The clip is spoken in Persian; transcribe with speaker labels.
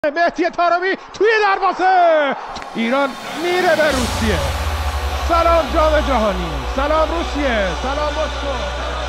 Speaker 1: مهدی طارمی توی دروازه. ایران میره به روسیه. سلام جام جهانی، سلام روسیه، سلام مسکو.